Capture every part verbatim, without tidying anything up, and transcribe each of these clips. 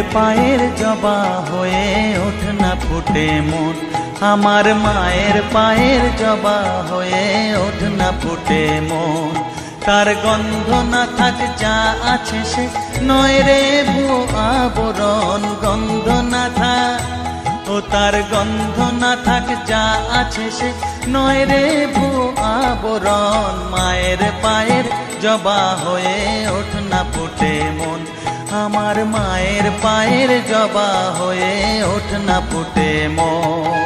পায়ের জবা হয়ে ওঠ না ফুটে মন, আমার মায়ের পায়ের জবা হয়ে ওঠ না ফুটে মন। তার গন্ধ না থাক যা আছে সে নয় রে ভুয়ো আবরণ, গন্ধ না থাক ও তার গন্ধ না থাক যা আছে সে নয় রে ভুয়ো আবরণ। মায়ের পায়ের জবা হয়ে ওঠ না ফুটে মন, আমার মায়ের পায়ের জবা হয়ে ওঠ না ফুটে মন।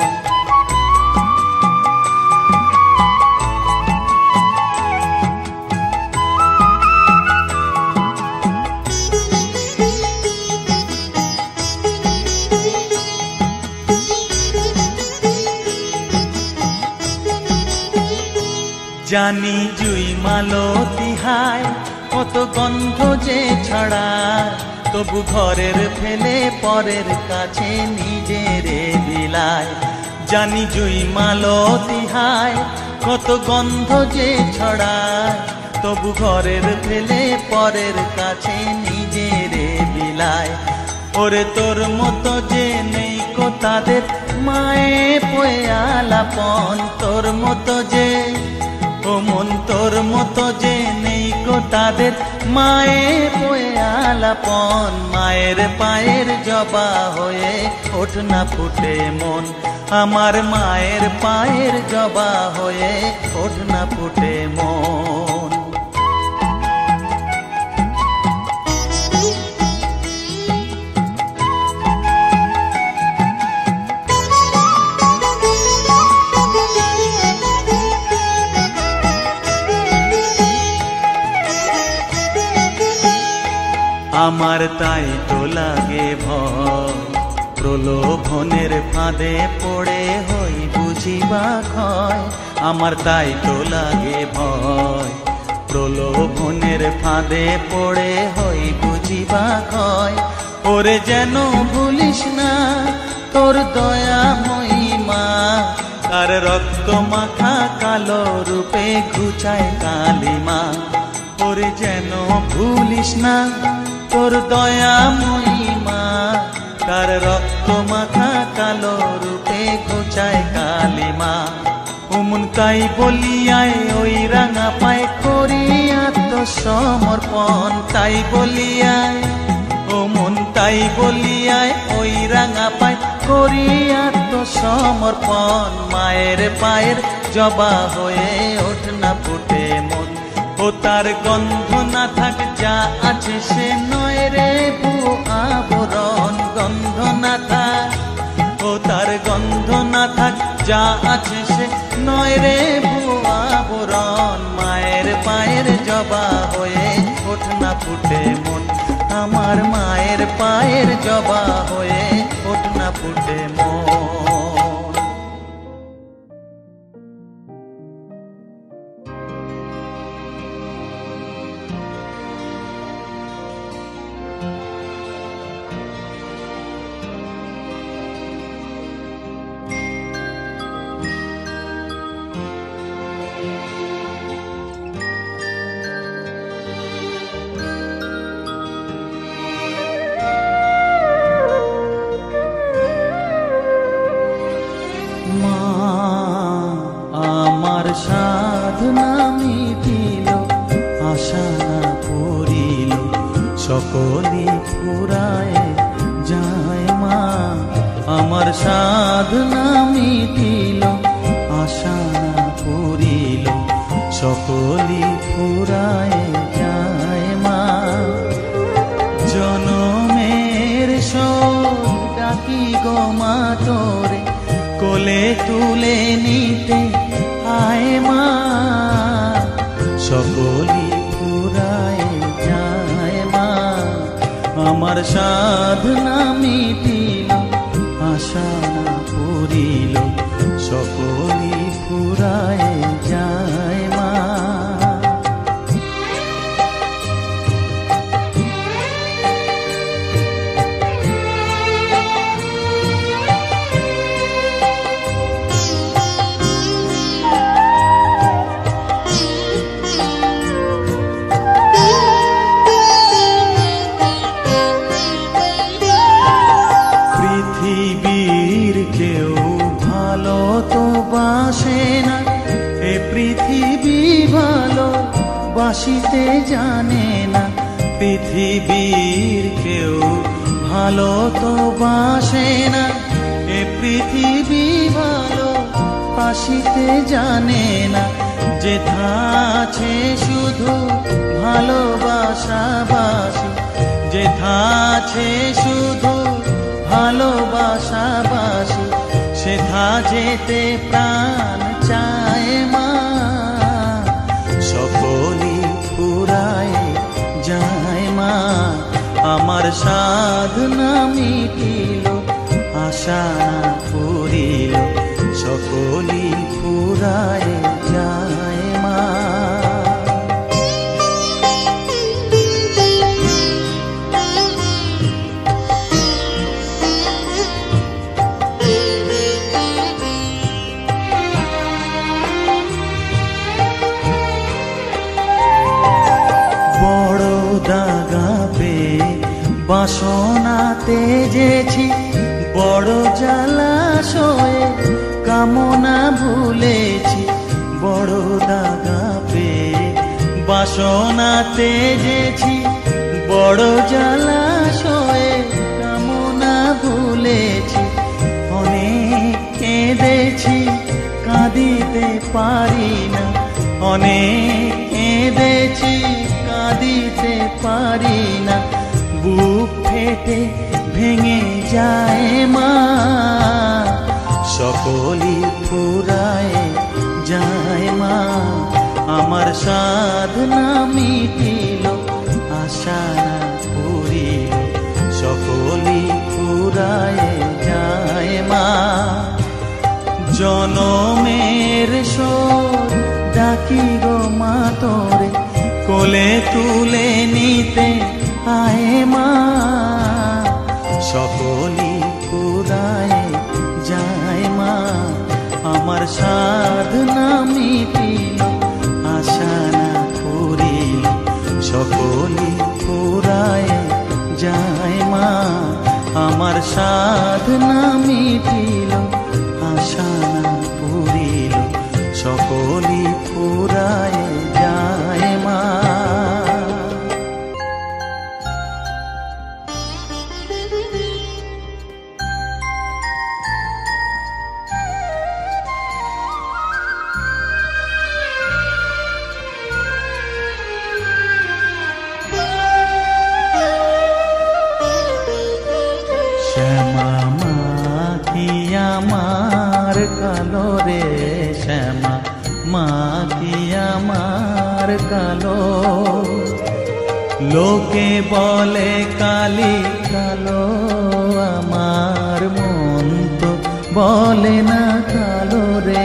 জানি জুই মালতী হায় কত গন্ধ যে ছড়ায়, তবু ঘরের ফেলে পরের কাছে নিজেরে বিলায়। জানি জুই মালতী হায় কত গন্ধ যে ছড়ায়, তবু ঘরের ফেলে পরের কাছে নিজেরে বিলায়। ওরে তোর মতো যে নেই কো তাদের মায়ে পয়ে আলাপন, তোর মতো যে ও মন তোর মতো যে নেই কো তাদের মায়ে পয়ে আলাপন। মায়ের পায়ের জবা হয়ে ওঠ না ফুটে মন, আমার মায়ের পায়ের জবা হয়ে ওঠ না ফুটে মন। আমার তাই তো লাগে ভয়, প্রলোভনের ফাঁদে পড়ে হই বুঝিবা ক্ষয়। আমার তাই তো লাগে ভয়, প্রলোভনের ফাঁদে পড়ে হই বুঝিবা ক্ষয়। ওরে যেন ভুলিস না তোর দয়া মহিমা, তার রক্ত মাখা কালো রূপে ঘুচায় কালিমা। ওরে যেন ভুলিস না তোর দয়া মহিমা, তার রক্ত মাখা কালো রূপে ঘুচায় কালিমা। ওমন তাই বলিয়ায় ওই রাঙা পায় করি আত্মসমর্পণ, তাই বলিয়ায় ওমন তাই বলিয়ায় ওই রাঙা পায় করি আত্মসমর্পণ। মায়ের পায়ের জবা হয়ে ওঠ না ফুটে মন, ও তার গন্ধ না থাক যা আছে সে নয় রে ভুয়ো আবরণ, গন্ধ না থাক ও তার গন্ধ না থাক যা আছে সে নয় রে ভুয়ো আবরণ। মায়ের পায়ের জবা হয়ে ওঠ না ফুটে মন, আমার মায়ের পায়ের জবা হয়ে ওঠ না ফুটে মন। সাধনা মিটিল আশা না পড়িল সকলি ফুরায় যায় মা, আমার সাধনা মিটিল আশা না পড়িল সকলি ফুরায় যায় মা। জনমের শোক ডাকি গো মা তোরে কোলে তুলে নিতে আয় মা, সকলি ফুরায় যায় মা। আমার সাধনা মিটিল আশা না পড়িল সকলি ফুরায় যায় মা। Yeah. বাসতে জানে না, পৃথিবীর কেউ ভালো তো বাসে না, এ পৃথিবী ভালো বাসিতে জানে না। যেথা আছে শুধু ভালোবাসাবাসি, যেথা আছে শুধু ভালোবাসাবাসি, সেথা যেতে প্রাণ চায় মা। সকলি ফুরায় যায় মা, আমার সাধনা মিটিল, আশা পুরিল, সকলি ফুরায় যায় মা। বড় দাগা পেয়ে বাসনা তেজেছি, বড় জলাশয়ে কামনা ভুলেছি। বড় দাগা পেয়ে বাসনা তেজেছি, বড় জলাশয়ে কামনা ভুলেছি। অনেক কেঁদেছি কাঁদিতে পারি না, অনেক কেঁদেছি কাঁদিতে পারি না। বুক ফেটে ভেঙে যায় মা, সকলি ফুরায় যায় মা। আমার সাধনা মিটিল, আশা পুরিল, সকলি ফুরায় যায় মা। জনমের শোধ ডাকি গো মা তোরে, কোলে তুলে নিতে আয় মা। সকলি ফুরায় যায় মা, আমার সাধনা মিটিল, আশা না পুরিল, সকলি ফুরায় যায় মা। আমার সাধনা মিটিল, আশা না পুরিল, সকলি ফুরায় যায় মা। শ্যামা মা কি আমার কালো রে, শ্যামা মা কি আমার কালো। লোকে বলে কালি কালো, আমার মন তো বলে না কালো রে।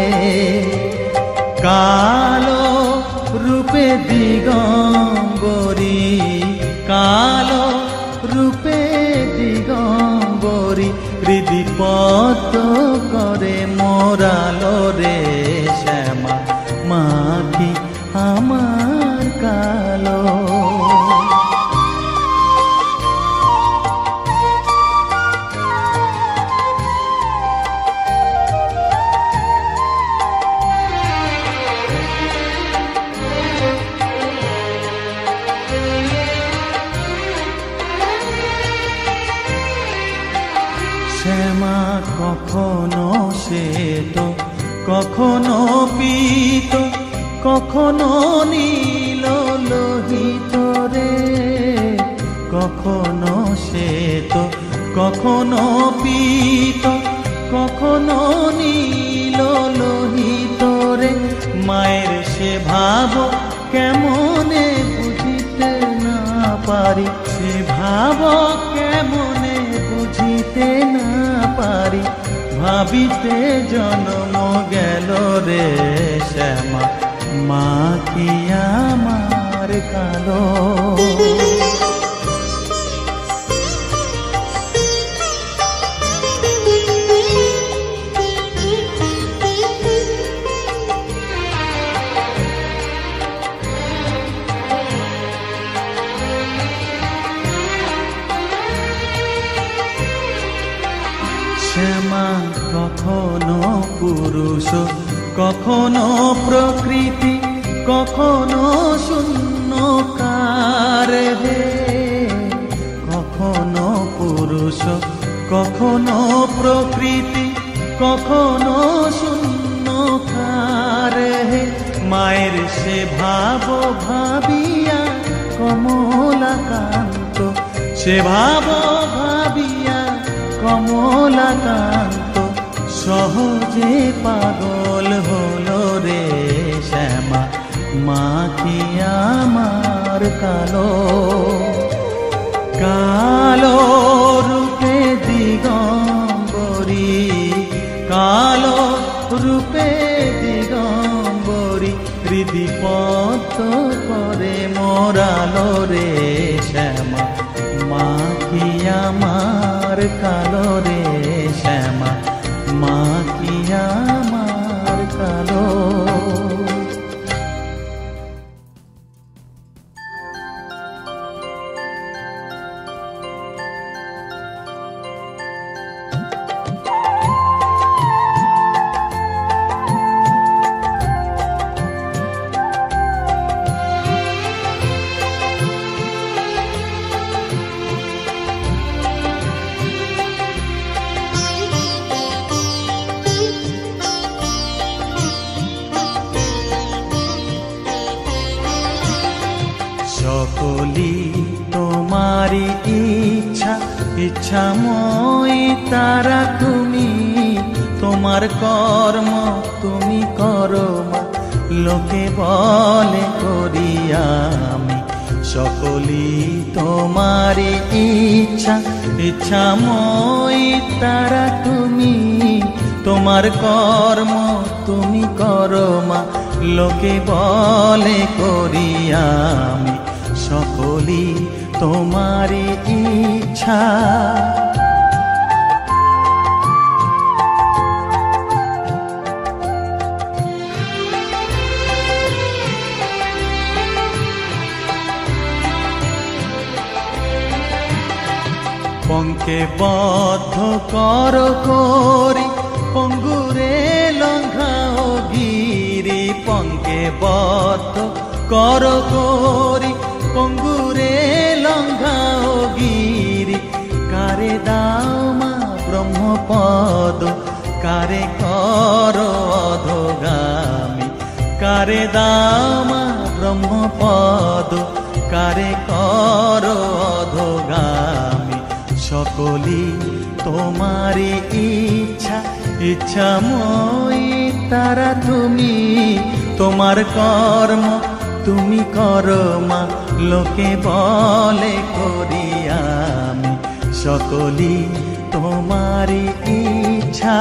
কালো রূপে দিগম্বরী, কালো রূপে দিগম্বরী, হৃদি পদ্ম করে মোরালো রে। শ্যামা মা কি আমার কালো। শ্যামা কখনো শ্বেত, কখনো পীত, কখনো নীল লোহিত রে। কখনো শ্বেত, কখনো পীত, কখনো নীল লোহিত রে। মায়ের সে ভাব কেমনে বুঝিতে না পারি, সে ভাব কেমনে বুঝিতে না পারি। ভাবিতে জন্ম গেল রে, শ্যামা মা কি আমার কালো। শ্যামা কখনো পুরুষ, কখনো প্রকৃতি, কখনো শূন্য শূন্যকার হে, কখনো পুরুষ কখনো প্রকৃতি কখনো শূন্যকার হে। মায়ের সে ভাব ভাবিয়া কমলাকান্ত, সে ভাব ভাবিয়া কমলাকান্ত সহজে পাগল হলো রে শ্যামা, মা কি আমার কালো কালো রূপে দিগম্বরী, কালো রূপে দিগম্বরী হৃদি পদ্ম করে মোরালো রে শ্যামা, মা কি আমার কালো রে শ্যামা, মা কি আমার কালো। সকলি তোমারি ইচ্ছা, ইচ্ছাময়ী তারা তুমি, তোমার কর্ম তুমি করো মা, লোকে বলে করি আমি। সকলি তোমারি ইচ্ছা, ইচ্ছাময়ী তারা তুমি, তোমার কর্ম তুমি করো মা, লোকে বলে করি আমি। সকলি তোমারি ইচ্ছা, পঙ্কে বদ্ধ কর করি পঙ্গুরে লঙ্ঘাও গিরি, পঙ্কে বদ্ধ কর করি পঙ্গুরে লঙ্ঘাও গিরি, কারে দাও মা ব্রহ্মপদ, কারে কর অধোগামী, কারে দাও মা ব্রহ্মপদ, কারে কর অধোগামী। সকলি তোমারি ইচ্ছা, ইচ্ছাময়ী তারা তুমি, তোমার কর্ম তুমি করো মা, লোকে বলে করি আমি। সকলি তোমারি ইচ্ছা,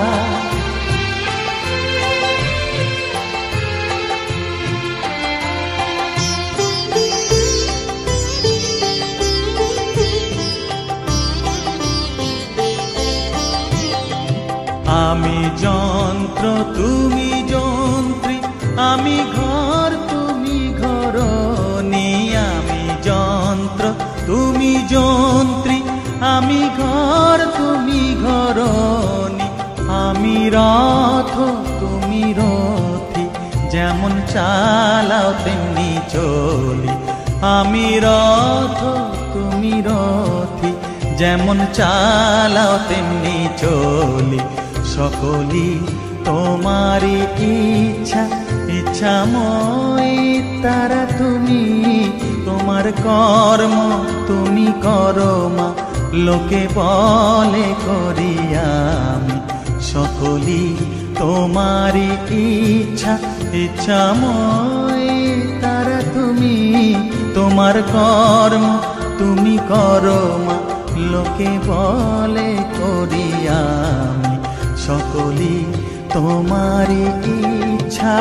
আমি যন্ত্র তুমি যন্ত্রী, আমি ঘর তুমি ঘরণী, আমি যন্ত্র তুমি যন্ত্রী, আমি ঘর তুমি ঘরণী, আমি রথ তুমি রথী, যেমন চালাও তেমনি চলি, আমি রথ তুমি রথী, যেমন চালাও তেমনি চলি। সকলি তোমারি ইচ্ছা, ইচ্ছাময়ী তারা তুমি, তোমার কর্ম তুমি করো মা, লোকে বলে করি আমি। সকলি তোমারি ইচ্ছা, ইচ্ছাময়ী তারা তুমি, তোমার কর্ম তুমি করো মা, লোকে বলে করি আমি। সকলি তোমারি ইচ্ছা,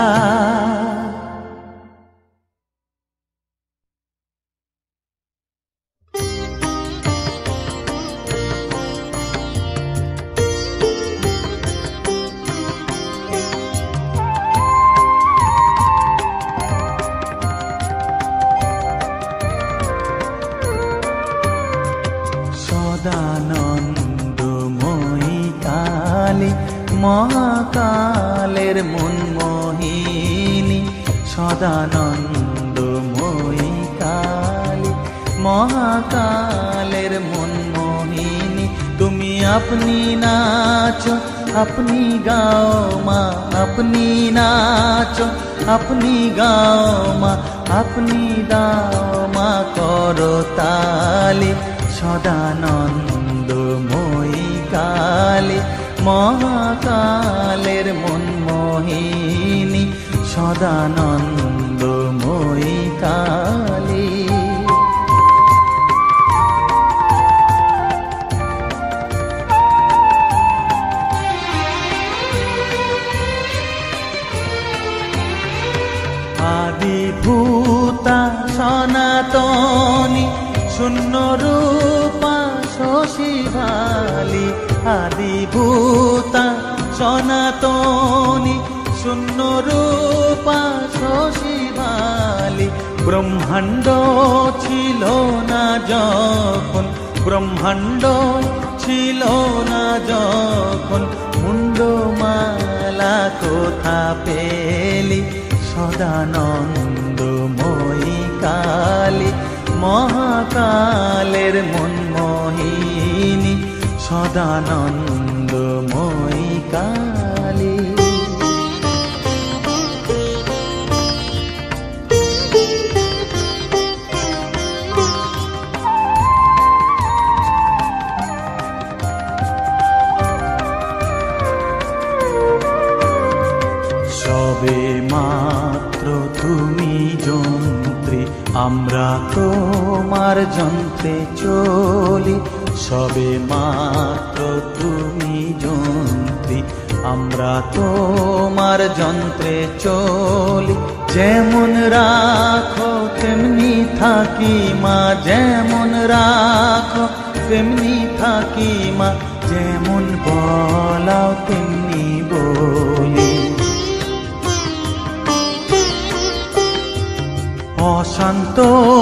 সদানন্দময়ী কালী মহাকালের মনমোহিনী, সদানন্দময়ী মহাকালের মনমোহিনী তুমি আপনি নাচো আপনি গাও মা আপনি নাচো আপনি গাও মা আপনি দাও মা করতালি সদানন্দময়ী কালী মহাকালের মনমোহিনী সদানন্দময়ী কালী আদিভূতা সনাতনী শূন্য রূপা শশী ভালি আদিভূতা সনাতনী শূন্য রূপা শশী ভালি ব্রহ্মাণ্ড ছিল না যখন ব্রহ্মাণ্ড ছিল না যখন মুন্ডমালা কোথা পেলি সদানন্দময়ী কালী মহাকালের মনমোহিনী সদানন্দময়ী কালী সবে মাত্র তুমি যন্ত্রী আমরা তোমার যন্ত্রে চলি সবে মাত্র তুমি যন্ত্রী আমরা তোমার যন্ত্রে চলি যেমন রাখো তেমনি থাকি মা যেমন রাখো তেমনি থাকি মা যেমন বলাও তেমনি বলি অশান্ত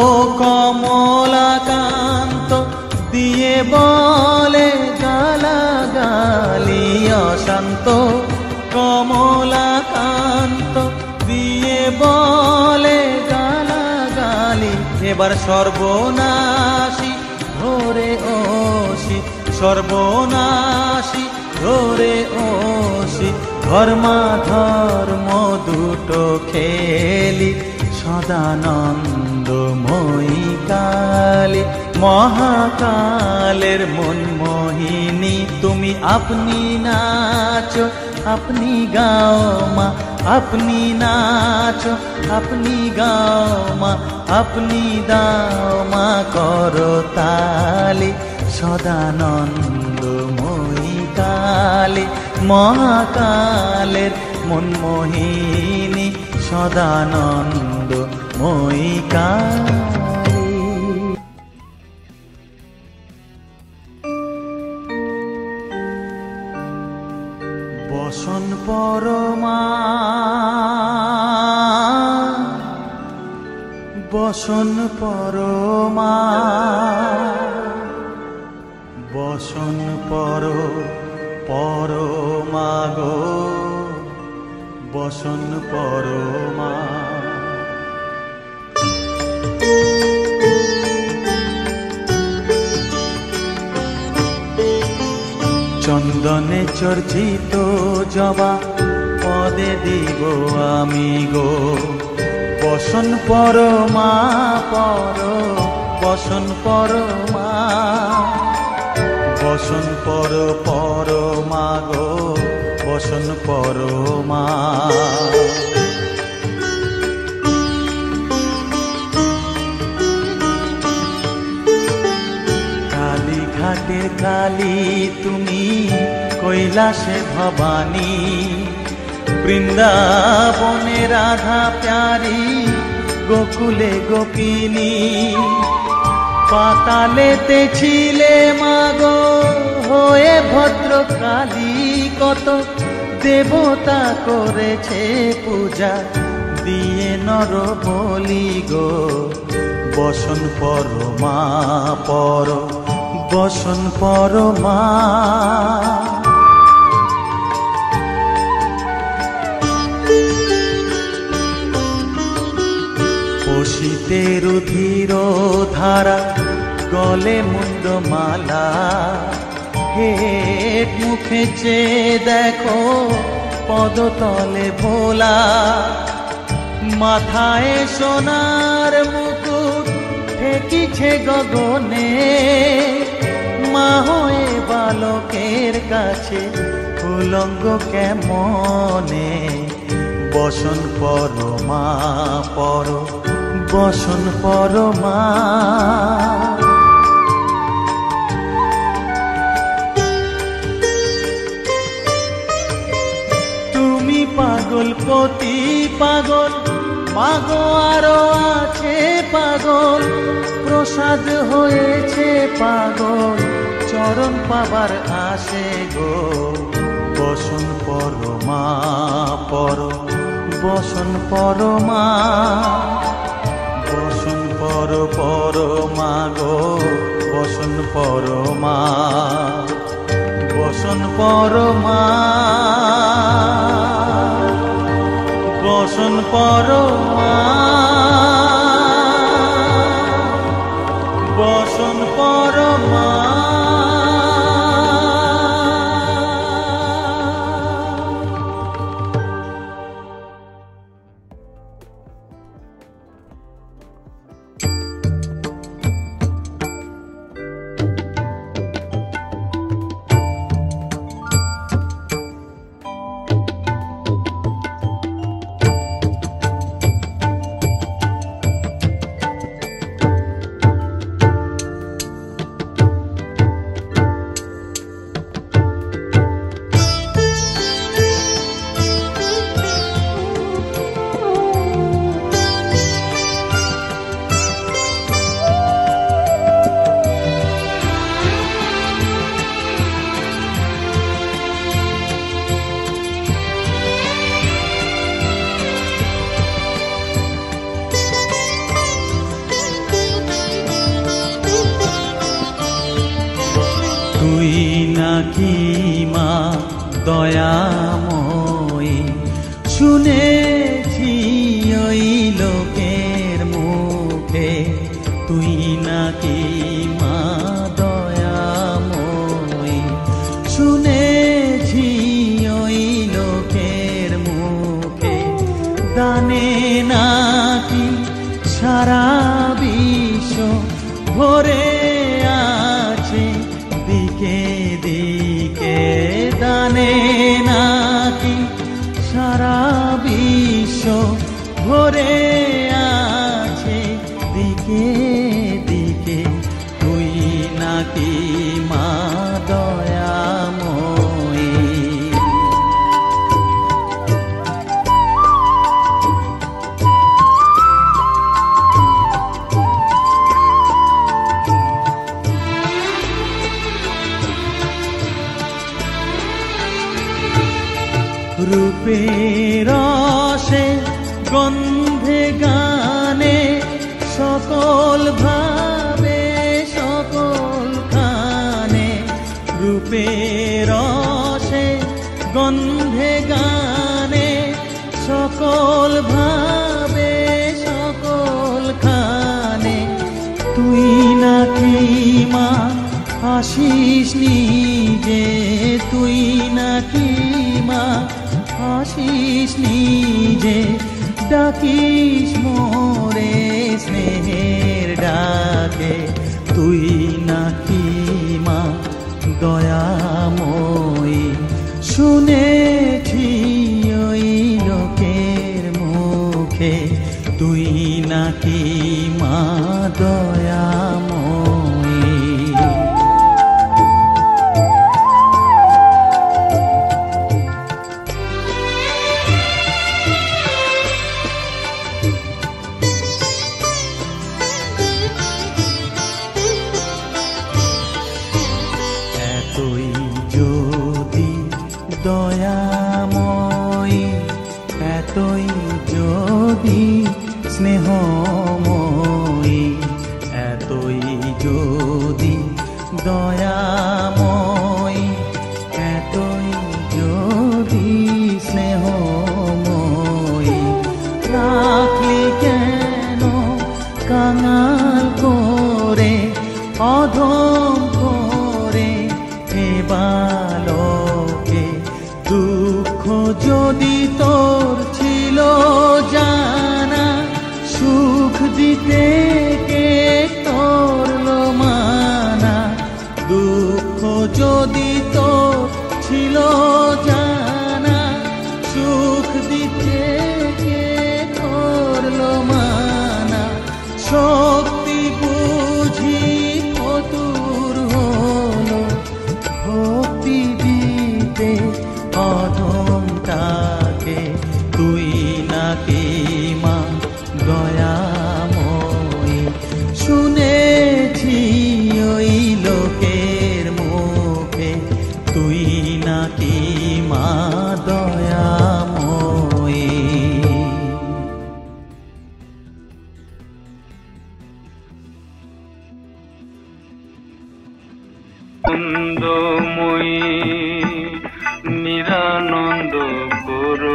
কমলাকান্ত দিয়ে বলে গালাগালি অশান্ত কমলাকান্ত দিয়ে বলে গালাগালি এবার সর্বনাশী ধরে ওসি সর্বনাশী ধরে ওসি ধর্মা ধর্ম দুটো খেলি সদানন্দময়ী কালী মহাকালের মনমোহিনী তুমি আপনি নাচো আপনি গাও মা আপনি নাচো আপনি গাও মা আপনি দাও মা করতালি সদানন্দময়ী কালী মহাকালের মনমোহিনী সদানন্দময়ী কালী বসন পরমা বসন পরমা বসন পর পরমা গো বসন পরমা চন্দনে চর্চিত জবা পদে দিব আমি গো বসন পরমা পর বসন পরমা বসন পর পরমা গো বসন পরমা কালী ঘাটের কালী তুমি কৈলাসে ভবানী বৃন্দাবনে রাধা প্যারি গোকুলে গোপিনী পাতালেতে ছিলে মাগো হয়ে ভদ্র কালী কত দেবতা করেছে পূজা দিয়ে নর বলি গো বসন পরমা পর বসন পরমা পশিতে রুধির ধারা গলে মুন্ডমালা, হেট মুখে চেয়ে দেখো পদতলে ভোলা, মাথায় সোনার মুকুট ঠেকিছে গগনে, মা হয়ে বালকের কাছে উলঙ্গ কেমনে। বসন পর মা পর, বসন পর মা। তুমি পাগল পতি পাগল, মাগো আরো আছে পাগল, প্রসাদ হয়েছে পাগল, চরণ পাবার আসে গো। বসন পর মা পর, বসন পর মা, বসন পর পর মা গো, বসন পর মা, বসন পর মা, বসন পর মা, বসন পর মা। তুই নাকি মা দয়াময়ী, শুনেছি ওই লোকের মুখে, তুই নাকি মা দয়াময়ী, শুনেছি ওই লোকের মুখে, দানে নাকি সারা বিশ্ব ভরে আছে দিকে দিকে, দানে নাকি সারা বিশ্ব ভরে আছে দিকে দিকে, তুই নাকি মা দয়াময়ী। রূপের রসে গন্ধে গানে সকল ভাবে সকল খানে, রূপের রসে গন্ধে গানে সকল ভাবে সকল খানে, তুই নাকি মা হাসিস নিজে, তুই নাকি মা হাসিস নিজে, ডাকিস মোরে স্নেহের ডাকে, তুই নাকি মা দয়াময়ী, শুনেছি ওই লোকের মুখে, তুই নাকি মা দয়াময়ী। এতই যদি দয়াময়ী, এতই যদি স্নেহময়ী, এতই যদি দয়াময়ী, এতই যদি স্নেহময়ী, রাখলি কেন কাঙাল করে অধম করে হে বালকে। দুঃখ যদি তোর ছিল জানা, সুখ দিতে কে করলো মানা। দুঃখ যদি তোর ছিল জানা, সুখ দিতে কে করলো মানা। শক্তি বুঝি কতুর হলো ভক্তি দিতে অধমটাকে। তুই নাকি মা দয়াময়ী, শুনেছি ওই লোকের মুখে তুই নাকি মা দয়াময়ী। আনন্দময়ী নিরানন্দ করো।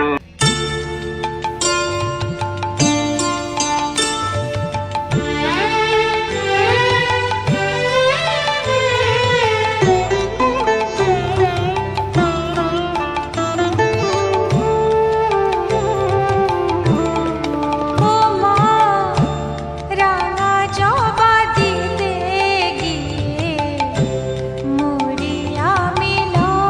মরিয়া মিলা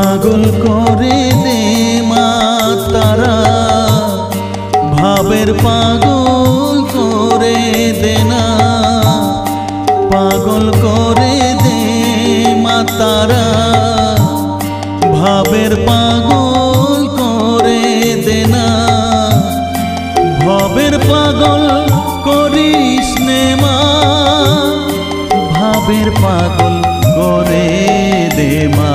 পাগল করে দে মা তারা, ভাবের পাগল করে দে না, পাগল করে দে মা তারা, ভাবের পাগল করে দে না, ভাবের পাগল করিস নে মা, ভাবের পাগল করে দে মা,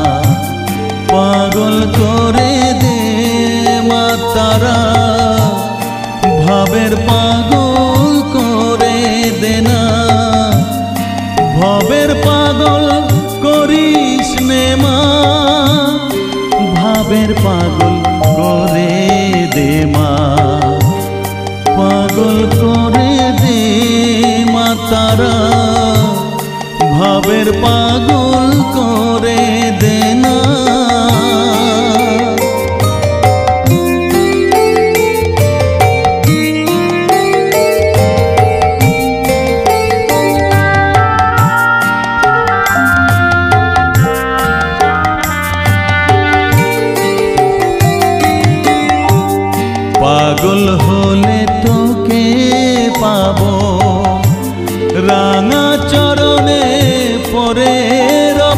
পাগল করে দে মা তারা, ভাবের পাগল করে দে না, ভাবের পাগল করিস নে মা, ভাবের পাগল করে দে মা, পাগল করে দে মা তারা, ভাবের পাগল করে দে না। পাগল হলে তোকে পাবো, রাঙা চরণে পরে রব,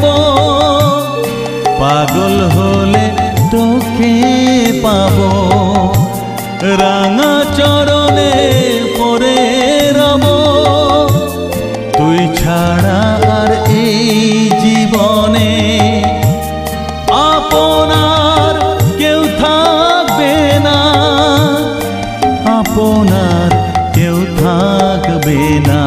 পাগল হলে তোকে পাবো, রাঙা চরণে পরে রব, তুই ছাড়া আর এই জীবনে আপনার কেউ থাকবে না, আপনার কেউ থাকবে না,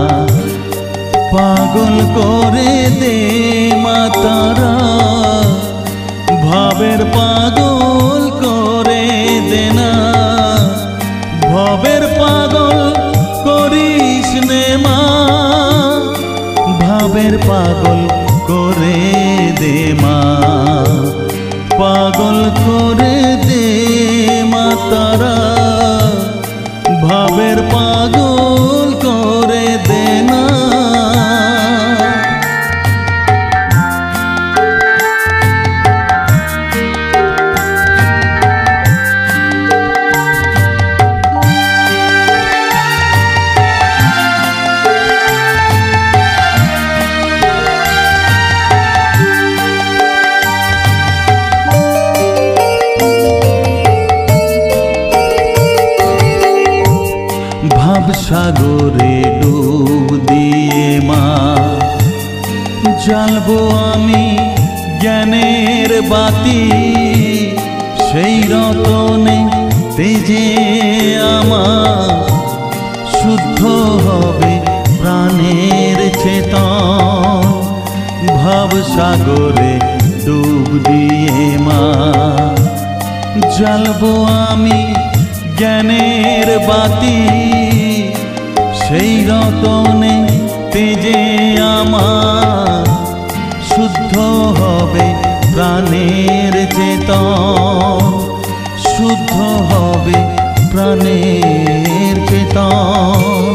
পাগল করে দে মা তারা, ভাবের পাগল করে দে না, ভাবের পাগল করিস নে মা, ভাবের পাগল করে দে মা, পাগল করে দে মা তারা, ভাবের পাগল করে দে না। সাগরে ডুব দিয়ে মা, জ্বালবো আমি জ্ঞানের বাতি, সেই রতনে তেজে আমার শুদ্ধ হবে প্রাণের চেতন, ভাব সাগরে ডুব দিয়ে মা, জ্বালবো আমি জ্ঞানের বাতি, সেই রতনে তেজে আমার শুদ্ধ হবে প্রাণের চেতন, শুদ্ধ হবে প্রাণের চেতন,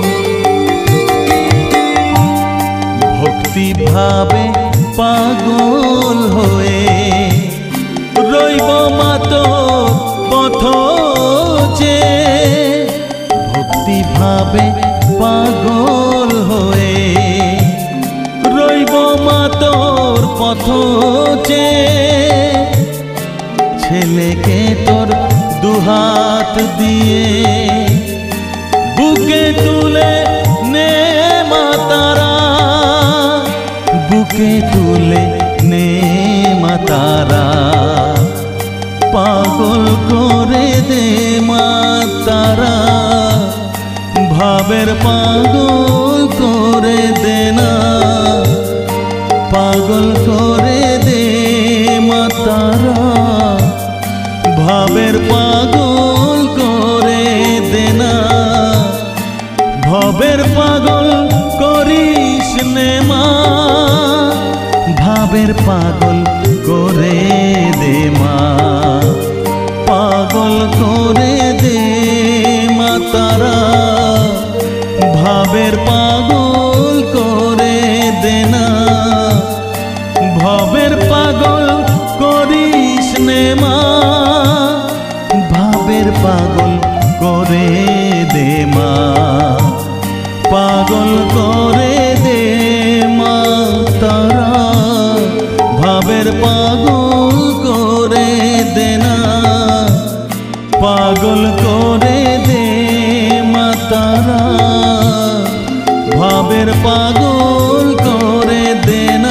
ভক্তি ভাবে পাগল হয়ে রইব মাতো পথ যে, ভক্তি ভাবে পাগল হয়ে রইব মা তোর পথ চে, ছেলেকে তোর দুহাত দিয়ে বুকে তুলে নে মা তারা, বুকে তুলে নে মা তারা, পাগল করে দে মা তারা, ভাবের পাগল করে দে না, পাগল করে দে মা তারা, ভাবের পাগল করে দে না, ভাবের পাগল করিস নে মা, ভাবের পাগল করে দে মা, পাগল করে দে মা তারা, ভাবের পাগল করে দে না, ভাবের পাগল দে মা, ভাবের পাগল করে দে মা, পাগল করে দে মা তারা, ভাবের পাগল করে দে না, পাগল করে দে মা তারা, ভাবের পাগল করে দে না।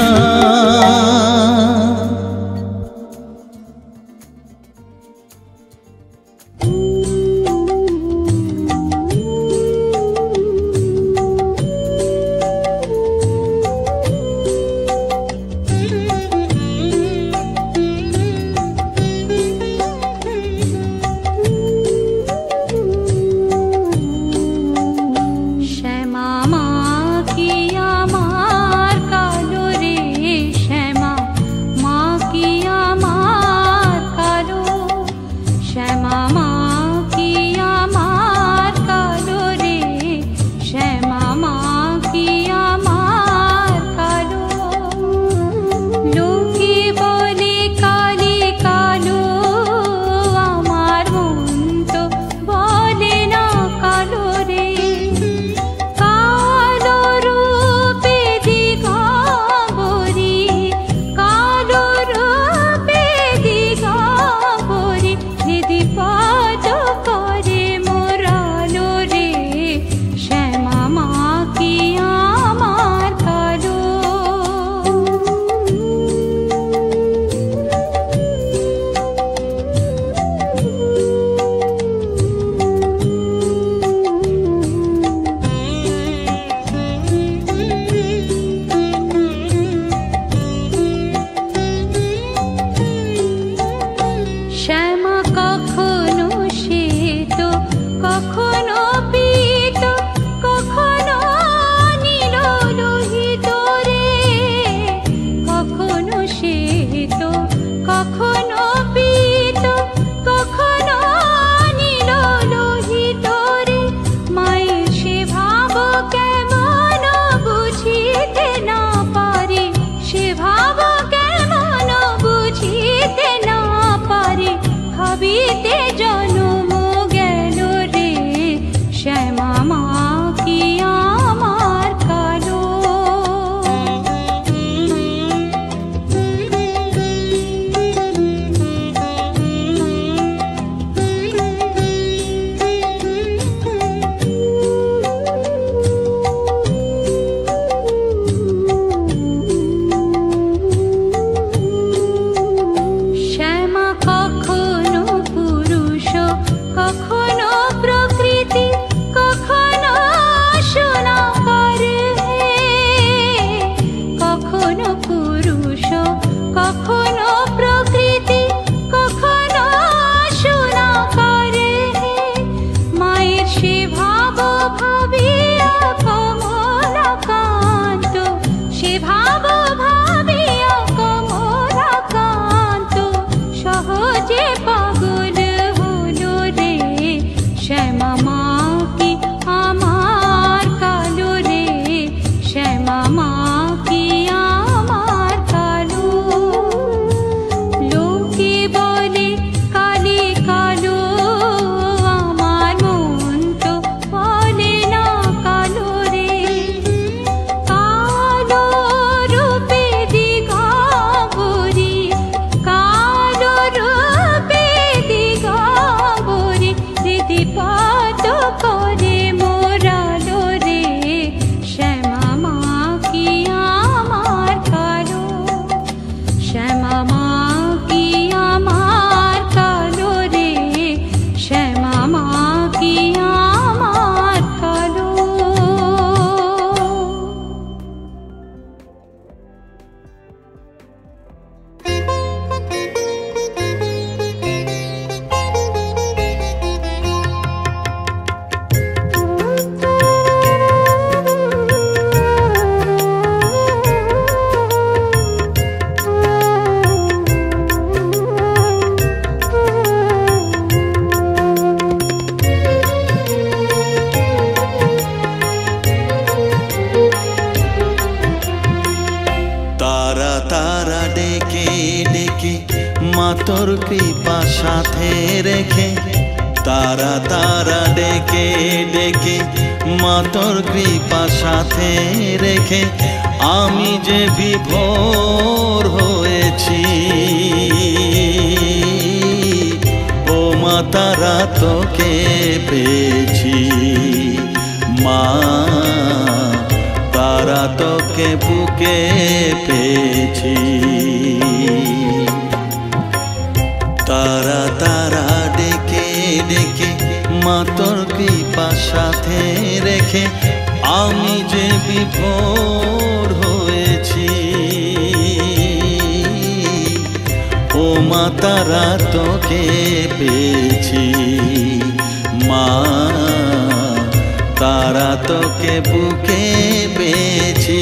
মা তোর কৃপা সাথে রেখে তারা তারা ডেকে ডেকে মা তোর কৃপা সাথে রেখে আমি যে বিভোর হয়েছি ও মা তারা তোকে পেয়েছি মা তারা তোকে বুকে পেয়েছি তারা তারা ডেকে ডেকে মা তোর কৃপা সাথে রেখে আমি যে বিভোর হয়েছি ও মা তারা তোকে পেয়েছি মা তারা তোকে বুকে পেয়েছি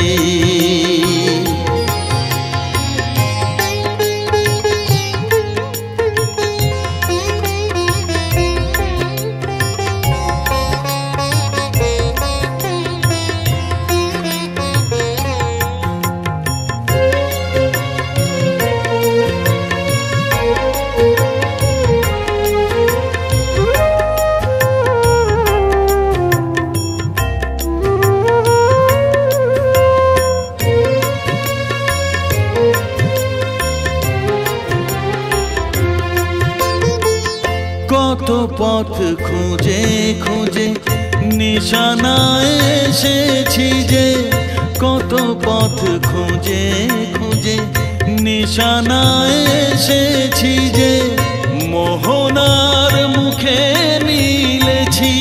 কত পথ খুঁজে খুঁজে নিশানায় এসেছি যে কত পথ খুঁজে খুঁজে নিশানায় এসেছি যে মোহনার মুখে মিলেছি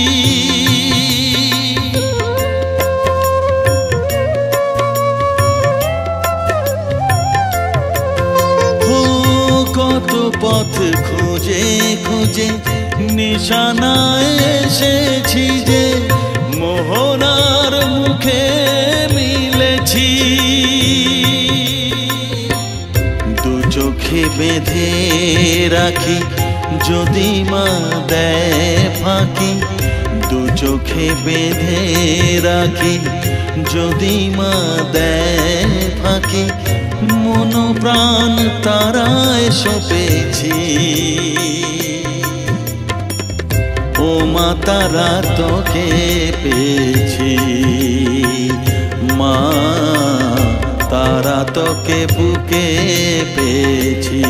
কত পথ খুঁজে খুঁজে নিশানায় এসেছি যে মোহনার মুখে মিলেছি দু চোখে বেঁধে রাখি যদি মা দেয় ফাঁকি দু চোখে বেঁধে রাখি যদি মা দেয় ফাঁকি মন প্রাণ তারায় সপেছি ও মা তারা তোকে পেয়েছি মা তারা তোকে বুকে পেয়েছি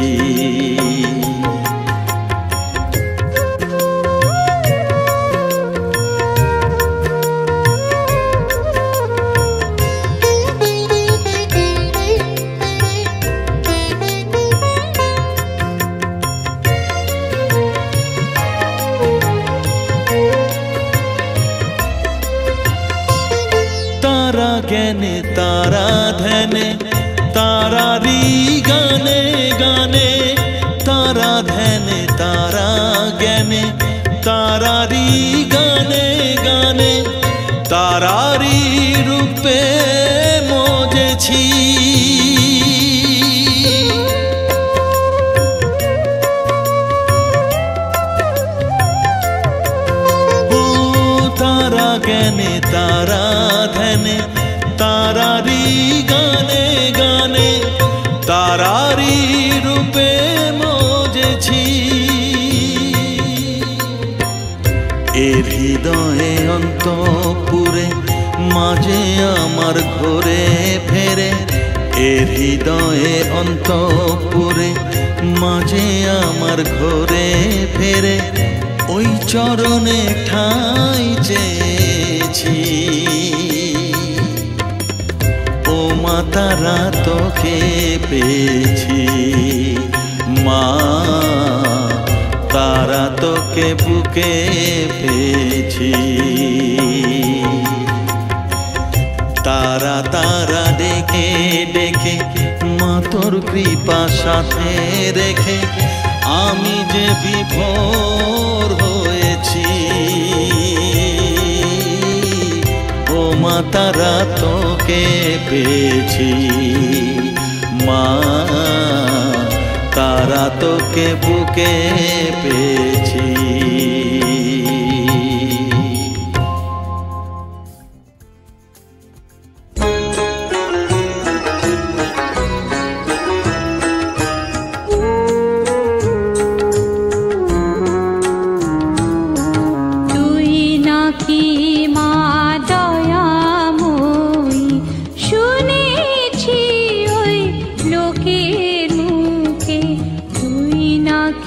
तारा ज्ञाने तारा धने तारारी गाने गाने तारा धने तारा ज्ञाने तारारी गाने गाने तारारी रूपे मोजेছি तारा ज्ञाने तारा धने तारारी गाने गाने तारारी रूपे मोजेছি এর হৃদয়ে অন্তপুরে মাঝে আমার ঘরে ফেরে এর হৃদয়ে অন্তপুরে মাঝে আমার ঘরে ফেরে ওই চরণে ঠাঁই চেয়েছি ও মা তারা তোকে পেয়েছি মা তারা তোকে বুকে পেয়েছি তারা তারা ডেকে ডেকে মা তোর কৃপা সাথে রেখে আমি যে বিভোর হয়েছি ও মা তারা তোকে পেয়েছি মা তারা তোকে বুকে পেয়েছি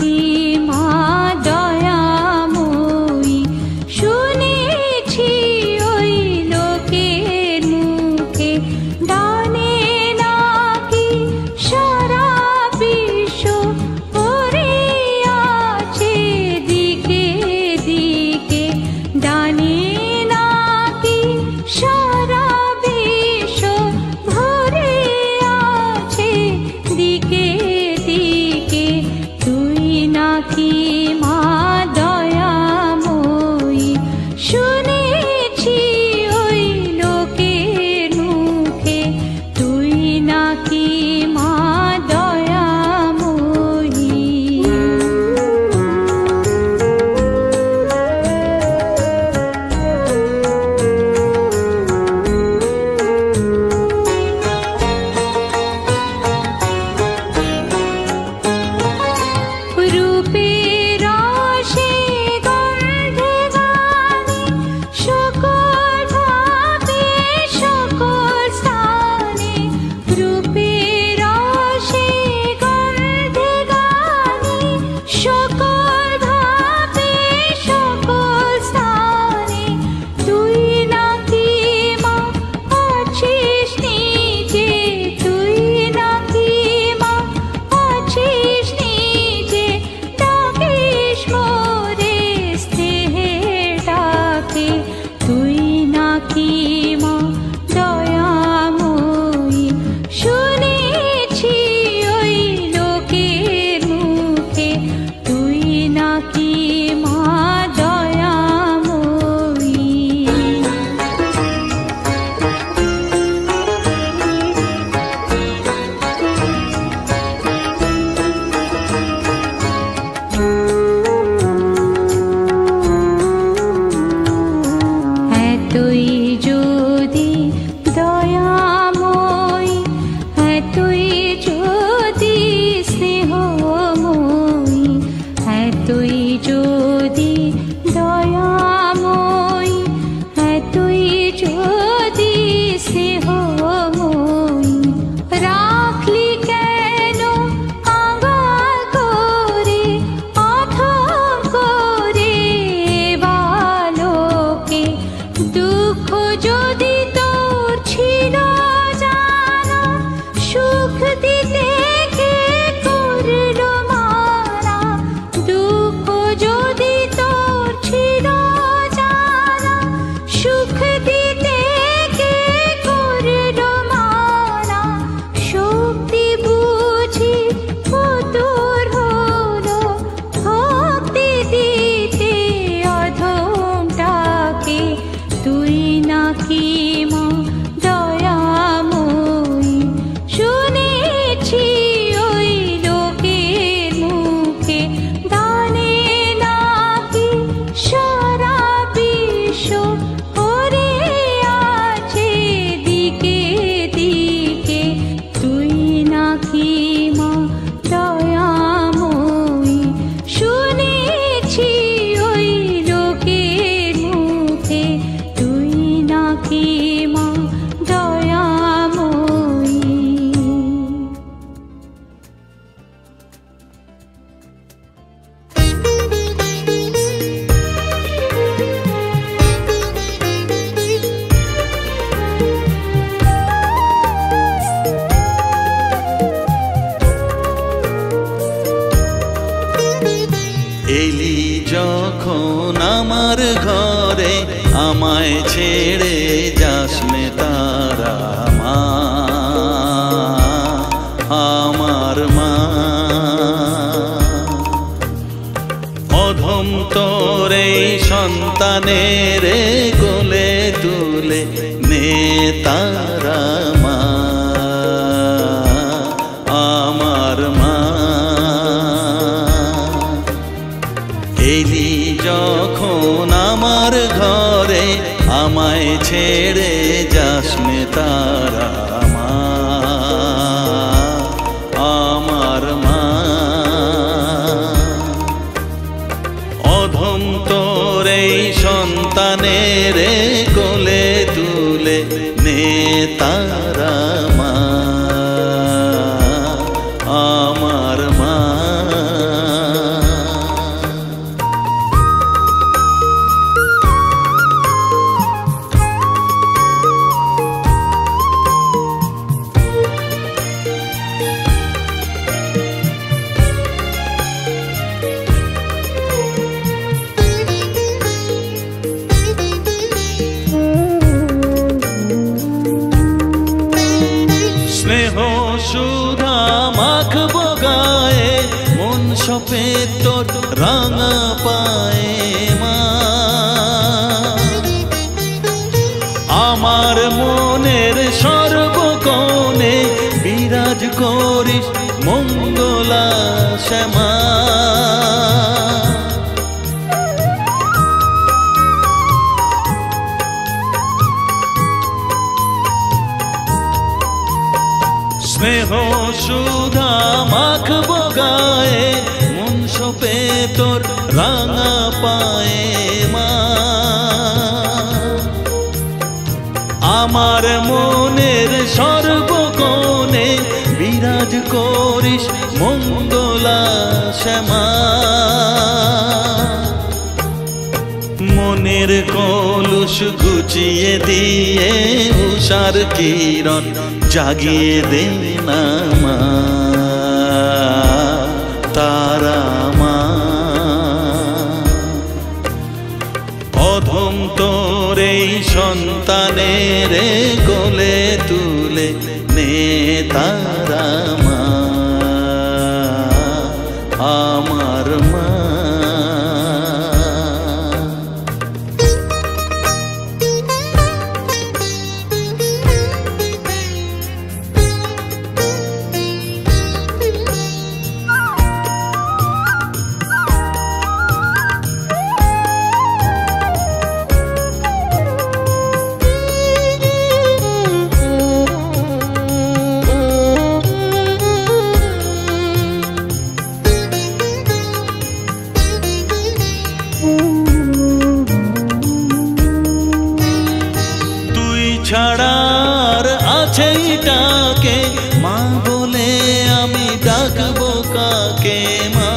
আমার মা সপে তোর রাঙা পায়ে মা আমার মনের সর্বকোণে বিরাজ করিস মঙ্গলা শ্যামা স্নেহ সুধা মাখবো গায়ে মন সপে তোর রাঙা পায়ে মা আমার মনের সর্বকোণে বিরাজ করিস মঙ্গলা শ্যামা মনের কলুষ ঘুচিয়ে দিয়ে উষার কিরণ জাগিয়ে দে না মা তারা মা অধম তোর এই সন্তানের কোলে তুলে নে তারা মা আমার মা ছাড়ার আছে ডাকে মা বলে আমি ডাকবো কাকে মা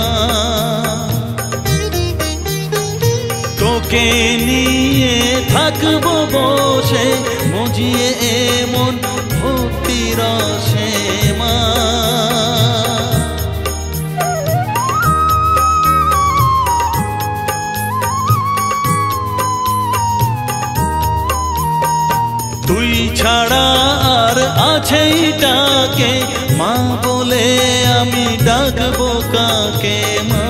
তোকে নিয়ে থাকবো বসে মজিয়ে এমন ভক্তি রসে মা তুই ছাড়া আর আছে ডাকে মা বলে আমি ডাকবো কাকে মা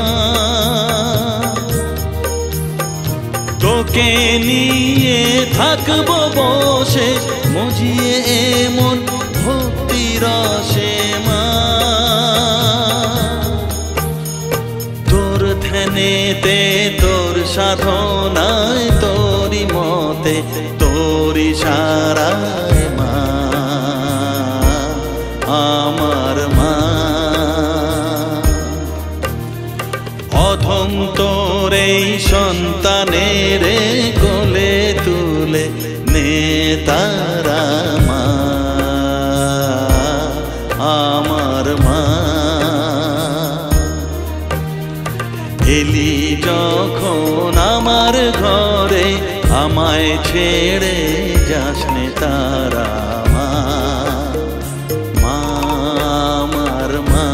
তোকে নিয়ে থাকবো বসে মজিয়ে এমন ভক্তি রসে মা তোর ধ্যানেতে তোর সাধনায় তোরি মতে তোরি সারায় মা আমার মা অধম তোর এই সন্তানের কোলে তুলে নে তারা মা আমার মা এলি যখন আমার ঘরে আমায় ছেড়ে যাস নে তারা মা মা আমার মা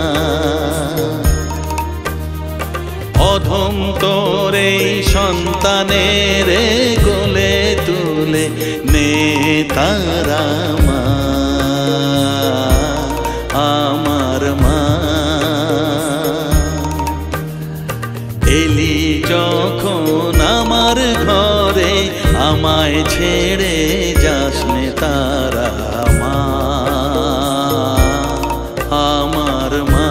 অধম তোর এই সন্তানের কোলে তুলে নে তারা মা আমার মা এলি যখন আমার ঘরে আমায় ছেড়ে যাস নে তারা মা আমার মা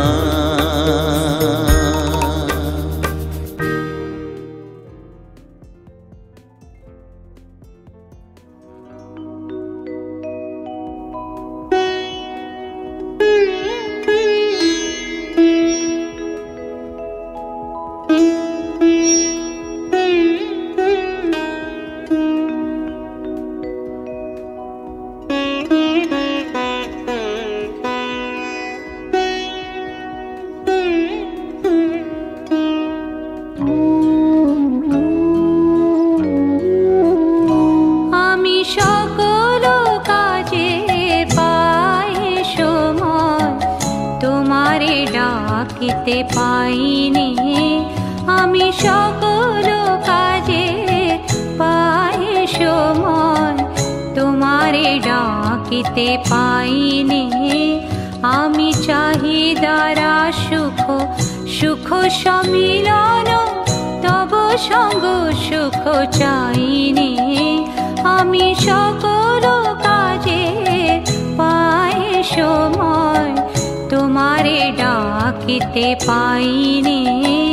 ডাকিতে পাইনি আমি সকল কাজে পাই সময় তোমারে ডাকিতে পাইনি আমি চাহিদারা সুখ সুখ সমিলন তব সঙ্গ সুখ চাইনি আমি সকল কাজে পাই সময় তোমারে ডাকিতে পাইনি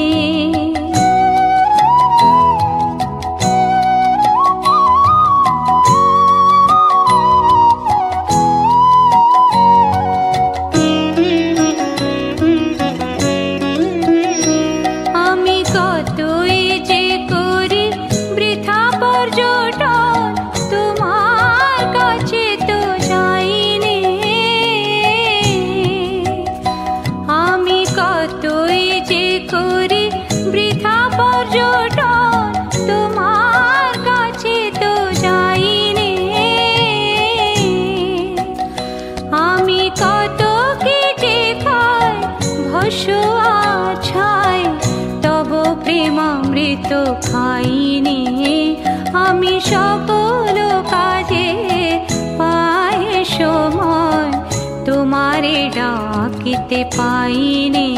তো খাইনি আমি সকল কাজে পাই সময় তোমারে ডাকিতে পাইনি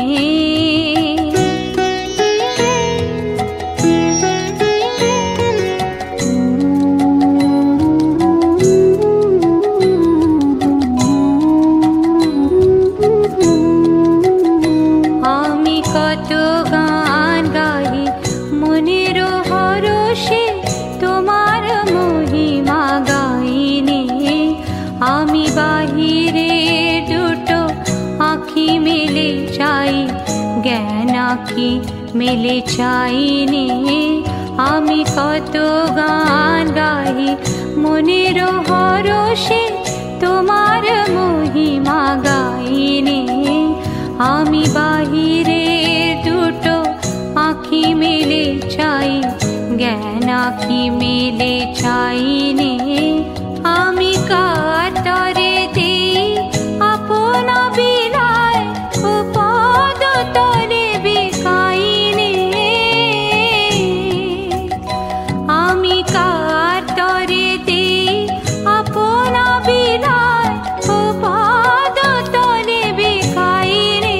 আমি কত গান গাই মনের হরষে তোমার মহিমা গাইনি আমি বাহিরে দুটো আঁখি মেলে চাই জ্ঞান আঁখি মেলে চাইনি আমি কত গান গাই মনের হরষে তোমার মহিমা গাইনি আমি বাহিরে দুটো আঁখি মেলে চাই জ্ঞান আঁখি মেলে চাইনি আমি কাতরে দেই আপন বিলায় ও পদ তলে বিকাইনি আমি কাতরে দেই আপন বিলায় ও পদ তলে বিকাইনি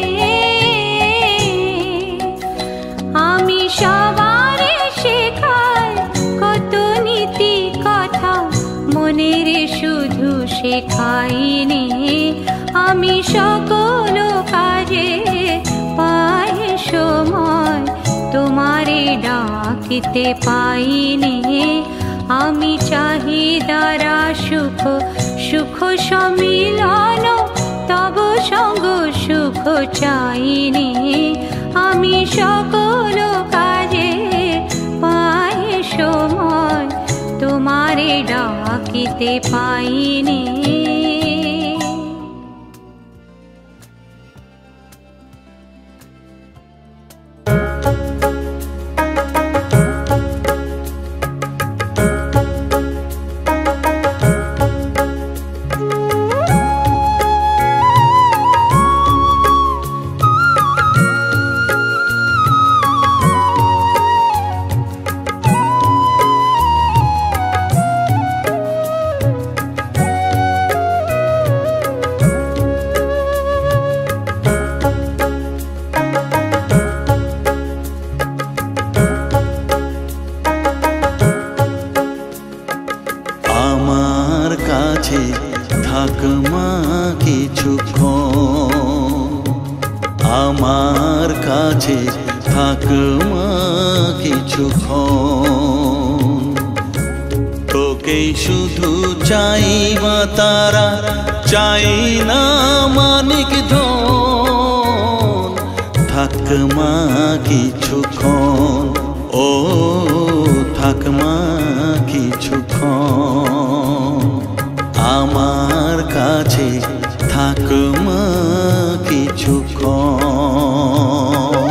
আমি সবারে শেখাই কত নীতি কথা মনের শুধু শেখাইনি আমি সকল কাজে পাই সময় তোমারে ডাকিতে পাইনি আমি চাহিদারা সুখ সুখ সমিলন তব সঙ্গ সুখ চাইনি আমি সকল কাজে পাই সময় তোমারে ডাকিতে পাইনি থাক মা কিছুক্ষণ আমার কাছে থাক মা কিছুক্ষণ তোকেই শুধু চাই মা তারা চাই না মানিক ধন থাক মা কিছুক্ষণ ও থাক মা কিছুক্ষণ আমার কাছে থাক মা কিছুক্ষণ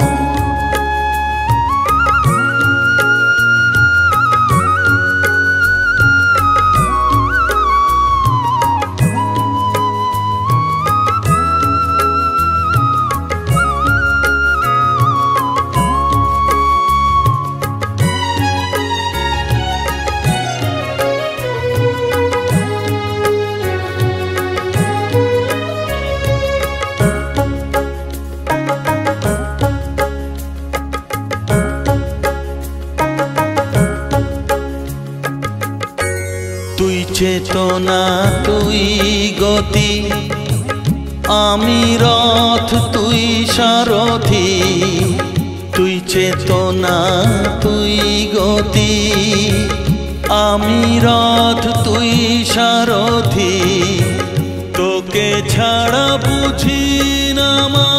গতি, আমি রথ তুই সারথি, তোকে ছাড়া বুঝি না মা,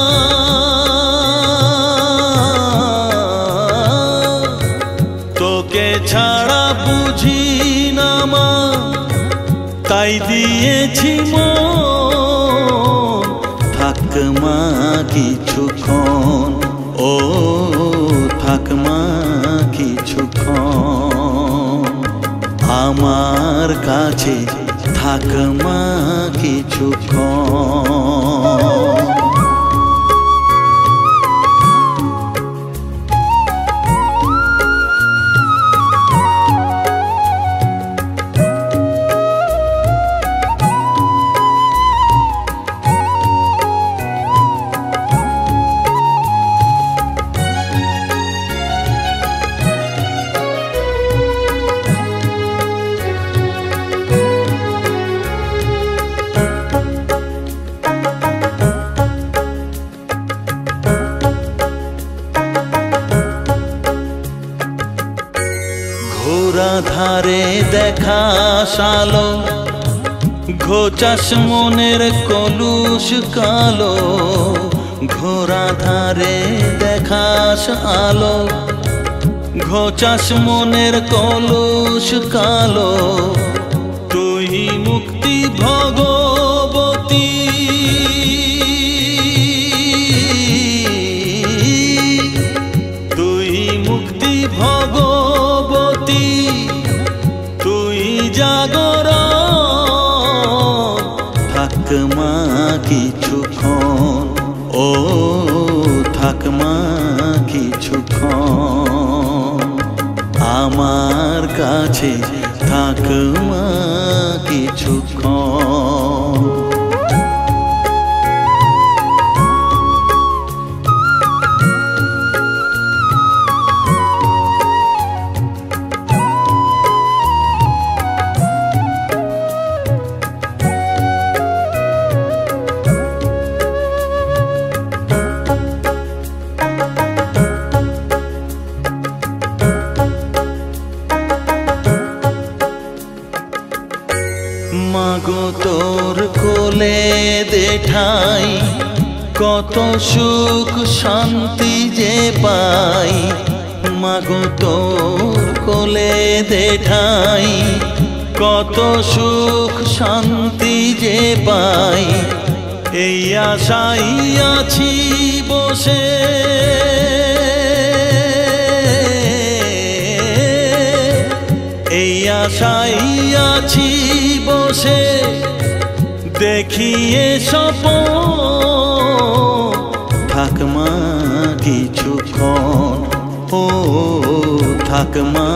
তোকে ছাড়া বুঝি না মা, তাই দিয়েছি মন, থাক মা কিছুক্ষণ, ও থাক মা কিছুক্ষণ, আমার কাছে থাক মা কিছুক্ষণ। ধারে দেখা সালো, ঘোচাস মনের কলুষ কালো, ঘোরা ধারে দেখাস আলো, ঘোচাস মনের কলুষ কালো, তুই মুক্তি ভগবতী, তুই মুক্তি ভগবতী, তুই জাগরণ, থাক মা কিছুক্ষণ, ও থাক মা কিছুক্ষণ, আমার কাছে থাক মা কিছুক্ষণ। মাগো তোর কোলে দেঠাই, কত সুখ শান্তি যে পাই, মাগো তোর কোলে দেঠাই, কত সুখ শান্তি যে পাই, এই আশাই আছি বসে, এই আশাই আছি বসে, দেখিয়ে স্বপন, থাক মা কিছুক্ষণ, ও থাক মা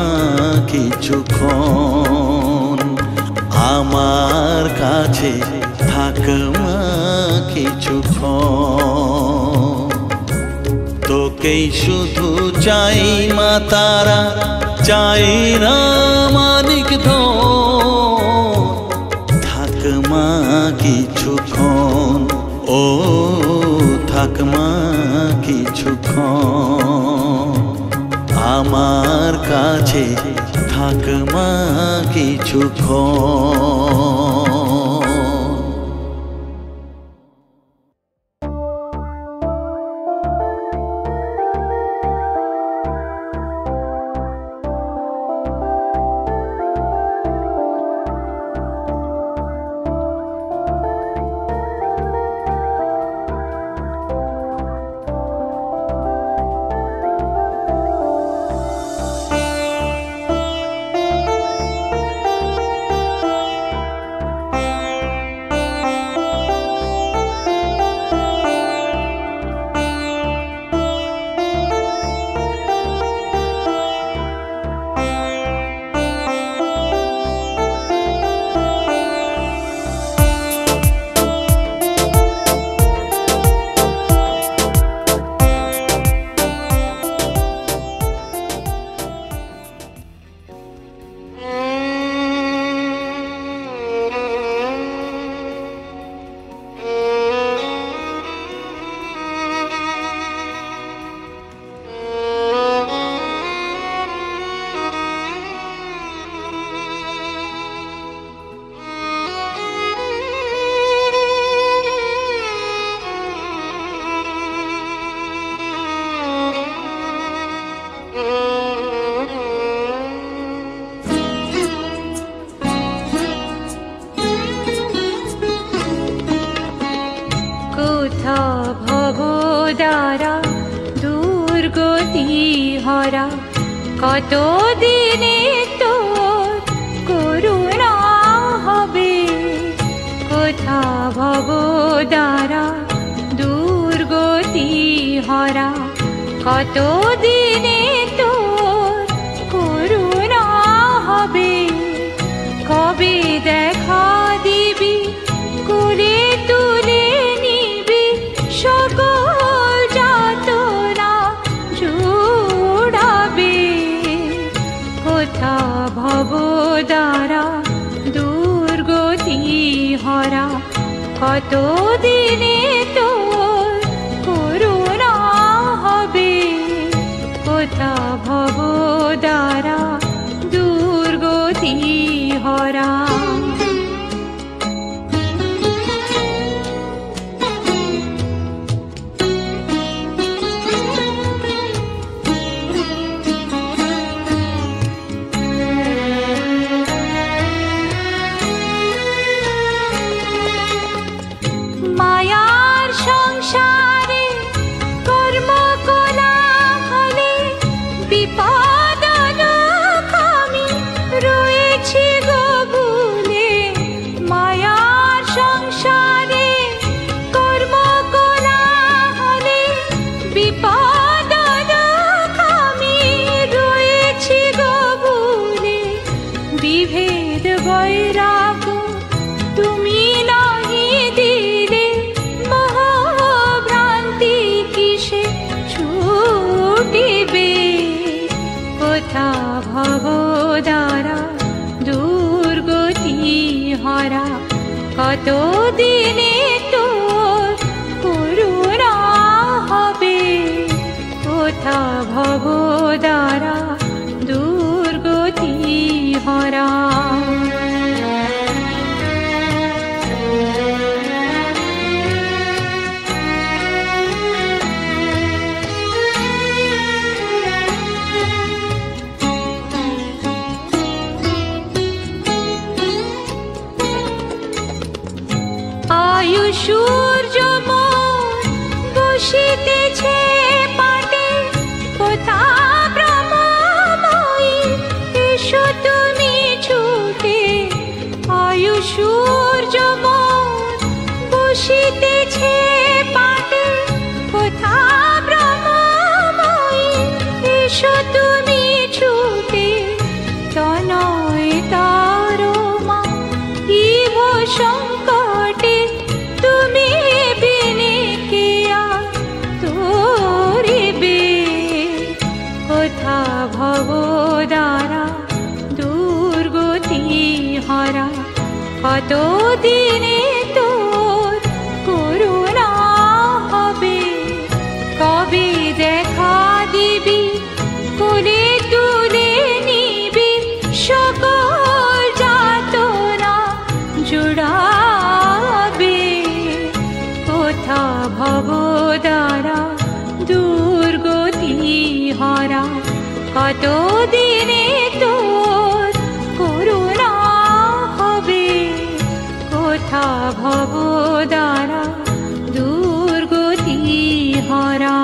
কিছুক্ষণ, আমার কাছে থাক মা কিছুক্ষণ, তোকেই শুধু চাই মা তারা, চাই না মানিক ধন, থাক মা কিছুক্ষণ, ও থাক মা কিছুক্ষণ, আমার কাছে থাক মা কিছুক্ষণ। কোথা ভব দ্বারা দুর্গতি হরা কত দিনে তোর করুণা হবে কোথা ভব দ্বারা দুর্গতি হরা কত দিনে তোর করুণা হবে কবে দেখা দিবি কোলে তুলে নিবি সকল যাতনা জুড়াবে কোথা ভব দ্বারা দুর্গতি হরা কত দিনে তোর করুণা হবে কোথা ভব দ্বারা দুর্গতি হরা মায়ার সংসারে কর্ম কোলাহলে বিপদ আমি রয়েছি গো ভুলে মায়ার সংসারে কর্ম কোলাহলে বিপদ আমি রয়েছি গো ভুলে বিভেদ বৈরাগ্য তুমি নাহি দিলে মহাভ্রান্তি কিসে ছুটিবে কোথা ভব দ্বারা দুর্গতি হরা কত দিনে তোর করুণা হবে কোথা ভব দ্বারা দুর্গতি হরা আয়ু সূর্য মোর বসিতেছে পাটে কোথা ব্রহ্মময়ী এসো তুমি ছুটে আয়ু সূর্য মোর বসিতেছে পাটে কোথা ব্রহ্মময়ী এসো তুমি ছুটে তনয় তারমা ইভ সংকটে তুমি বিনে কে আর তোরিবে কোথা ভব দ্বারা দুর্গতি হরা কত দিনে তোর করুণা হবে কবে দেখা দিবি কোলে তুলে নিবি সকল যাতনা জুড়াবে কোথা ভব দ্বারা দুর্গতি হরা কত দিনে তোর করুণা হবে কোথা ভব দ্বারা দুর্গতি হরা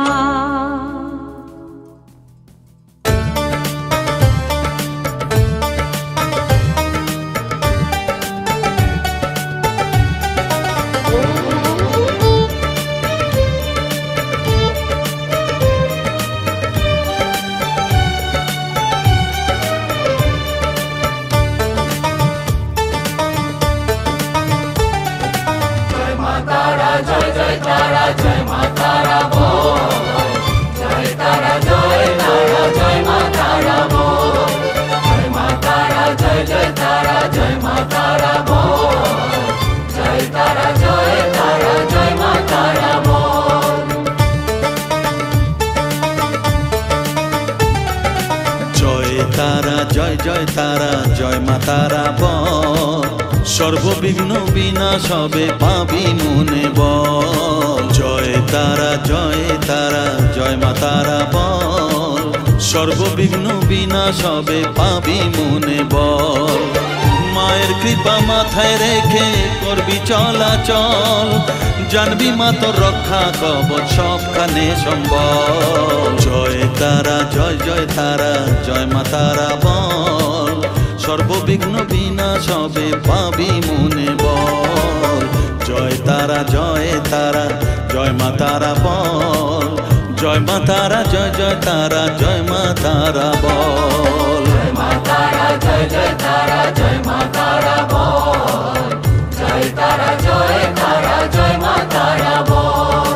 জয় জয় তারা জয় মা তারা বল সর্ববিঘ্ন বিনাশ হবে পাবি মনে বল জয় তারা জয় তারা জয় মা তারা বল সর্ববিঘ্ন বিনাশ হবে পাবি মনে বল। মায়ের কৃপা মাথায় রেখে করবি চলাচল, জানবি মা তোর রক্ষা কবচ সবখানে সম্বল। জয় তারা জয় জয় তারা জয় মা তারা বল, সর্ববিঘ্ন বিনাশ হবে পাবি মনে বল। জয় তারা জয় তারা জয় মা তারা বল, জয় মা তারা জয় জয় তারা জয় মা তারা বল। জয় মা তারা জয় জয় তারা জয় মা তারা বল, জয় তারা জয় তারা জয় মা তারা বল।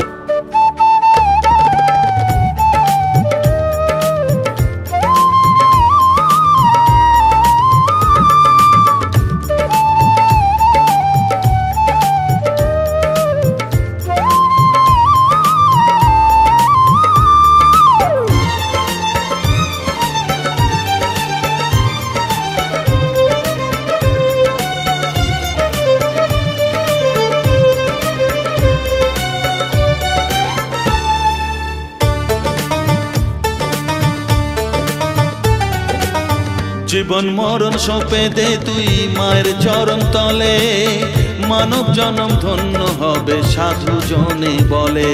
জীবন মরণ সঁপে দে তুই মায়ের চরণ তলে, মানব জনম ধন্য হবে সাধু জনে বলে।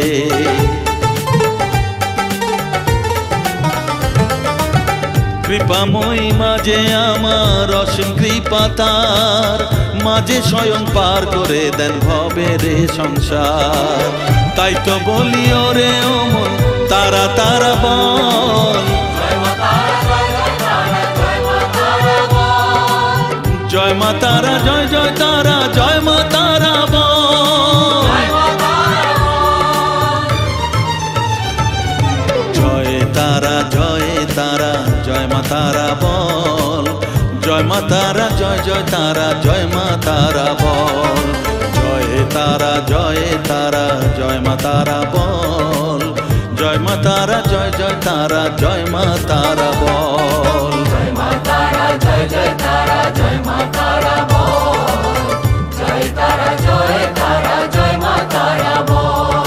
কৃপাময়ী মাঝে আমার অসীম কৃপা তার, মাঝে স্বয়ং পার করে দেন ভবের সংসার। তাই তো বলি ওরে ও মন তারা তারা বল, জয় মা তারা জয় জয় তারা জয় মা তারা বল। জয় তারা জয় তারা জয় মা তারা বল, জয় মা তারা জয় জয় তারা জয় মা তারা বল। জয় তারা জয় তারা জয় মা তারা বল, জয় মা তারা জয় জয় তারা জয় মা তারা বল। জয় মা তারা জয় জয় তারা জয় মা তারা বল, জয় তারা জয় তারা জয় মা তারা বল।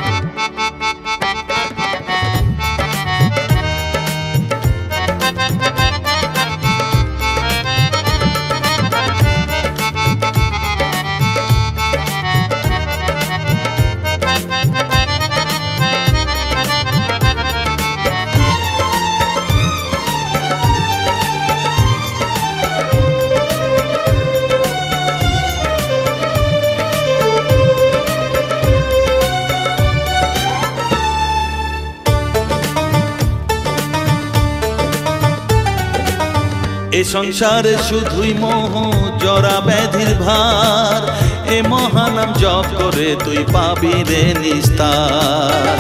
এ সংসারে শুধুই মোহ জরা ব্যাধির ভার, এ মহানাম জপ করে তুই পাবি রে নিস্তার।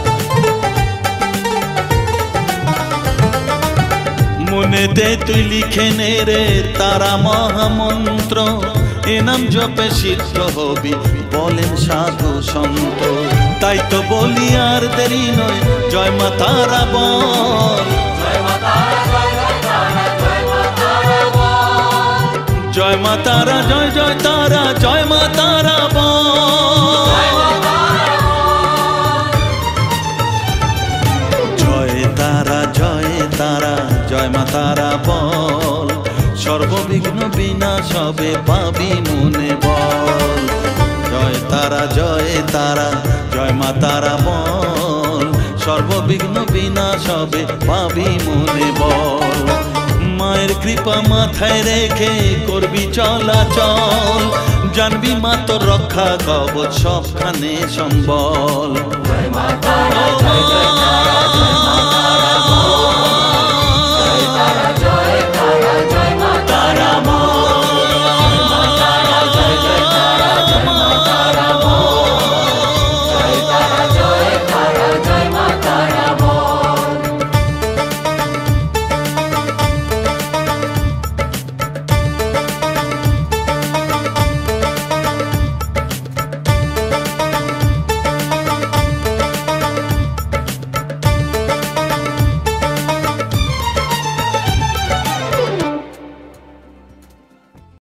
মনে দে তুই লিখে নে রে তারা মহামন্ত্র, এ নাম জপে সিদ্ধ হবি বলেন সাধু সন্ত। তাই তো বলি আর দেরি নয় জয় মা তারা বল, জয় মা তারা জয় জয় তারা জয় মা তারা বল, জয় মা তারা জয় জয় তারা জয় মা তারা বল। জয় তারা জয় তারা জয় মা তারা বল, সর্ববিঘ্ন বিনাশ হবে পাবি মনে বল। জয় তারা জয় তারা জয় মা তারা বল, সর্ববিঘ্ন বিনাশ হবে পাবি মনে বল। মায়ের কৃপা মাথায় রেখে করবি চলাচল, জানবি মা তোর রক্ষা কবচ সবখানে সম্বল। জয় মা তারা জয় জয় তারা জয় মা